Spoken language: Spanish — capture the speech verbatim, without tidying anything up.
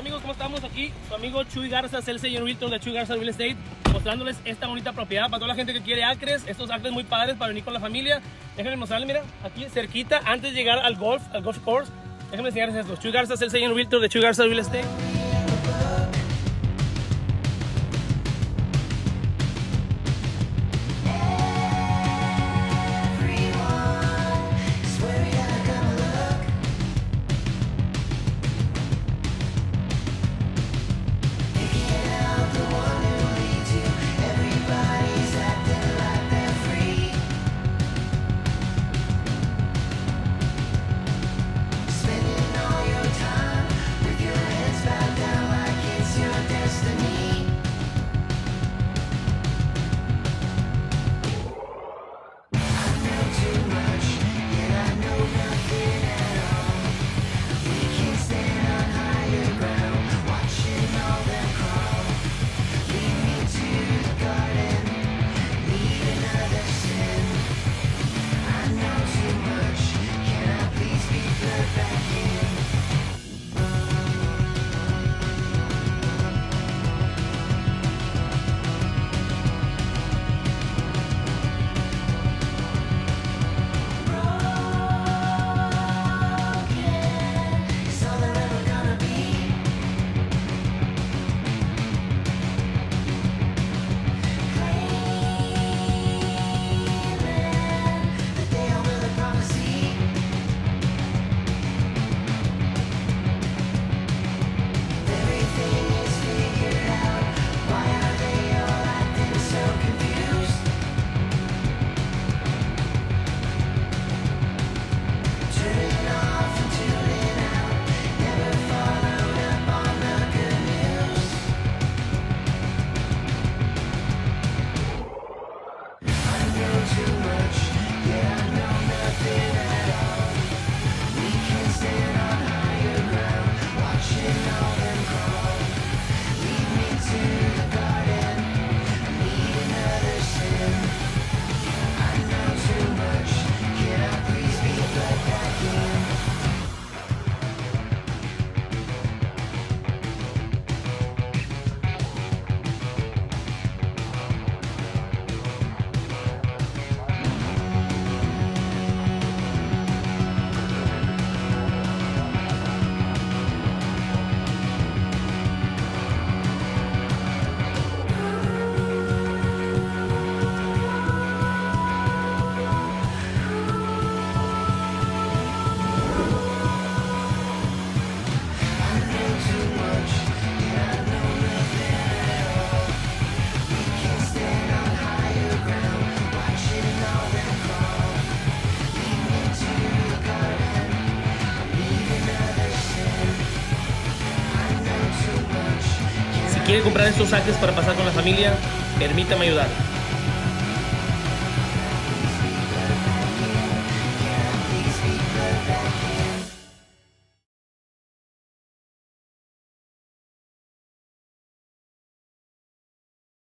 amigos, ¿cómo estamos? Aquí su amigo Chuy Garza, el señor Realtor de Chuy Garza Real Estate, mostrándoles esta bonita propiedad para toda la gente que quiere acres, estos acres muy padres para venir con la familia. Déjenme mostrarles, mira, aquí cerquita, antes de llegar al golf, al golf course. Déjenme enseñarles esto. Chuy Garza, el señor Realtor de Chuy Garza Real Estate. Si quiere comprar estos acres para pasar con la familia, permítame ayudar.